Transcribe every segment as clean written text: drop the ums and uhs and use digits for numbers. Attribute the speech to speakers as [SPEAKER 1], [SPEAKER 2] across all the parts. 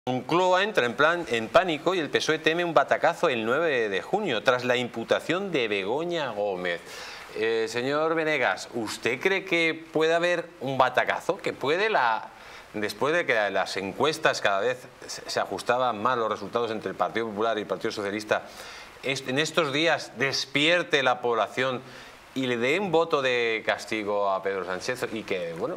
[SPEAKER 1] Moncloa entra en pánico y el PSOE teme un batacazo el 9 de junio tras la imputación de Begoña Gómez. Señor Venegas, ¿usted cree que puede haber un batacazo? ¿Que puede después de que las encuestas cada vez se ajustaban más los resultados entre el Partido Popular y el Partido Socialista, en estos días despierte la población y le dé un voto de castigo a Pedro Sánchez y que, bueno,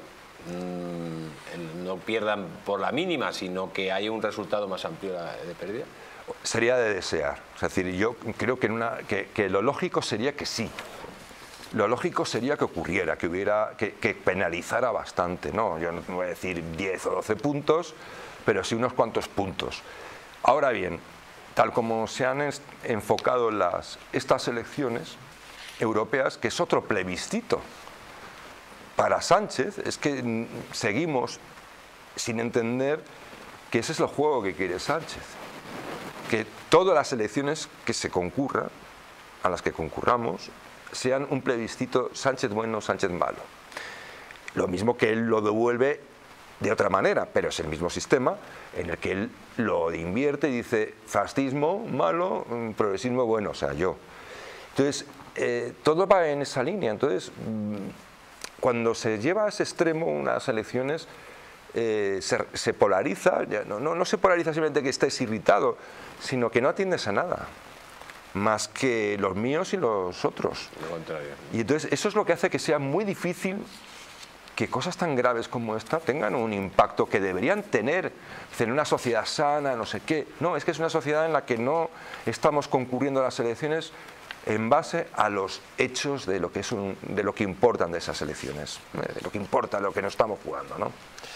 [SPEAKER 1] no pierdan por la mínima, sino que haya un resultado más amplio de pérdida?
[SPEAKER 2] Sería de desear. Es decir, yo creo que lo lógico sería que sí. Lo lógico sería que ocurriera, que penalizara bastante, ¿no? Yo no voy a decir 10 o 12 puntos, pero sí unos cuantos puntos. Ahora bien, tal como se han enfocado estas elecciones europeas, que es otro plebiscito para Sánchez, es que seguimos sin entender que ese es el juego que quiere Sánchez. Que todas las elecciones que se concurran, a las que concurramos, sean un plebiscito Sánchez bueno, Sánchez malo. Lo mismo que él lo devuelve de otra manera, pero es el mismo sistema en el que él lo invierte y dice fascismo malo, progresismo bueno, o sea, yo. Entonces, todo va en esa línea. Entonces, cuando se lleva a ese extremo unas elecciones, se polariza, no se polariza simplemente que estés irritado, sino que no atiendes a nada, más que los míos y los otros.
[SPEAKER 1] Lo contrario.
[SPEAKER 2] Y entonces eso es lo que hace que sea muy difícil que cosas tan graves como esta tengan un impacto que deberían tener en una sociedad sana, no sé qué. No, es que es una sociedad en la que no estamos concurriendo a las elecciones en base a los hechos de lo que importan de esas elecciones, de lo que importa, lo que nos estamos jugando, ¿no?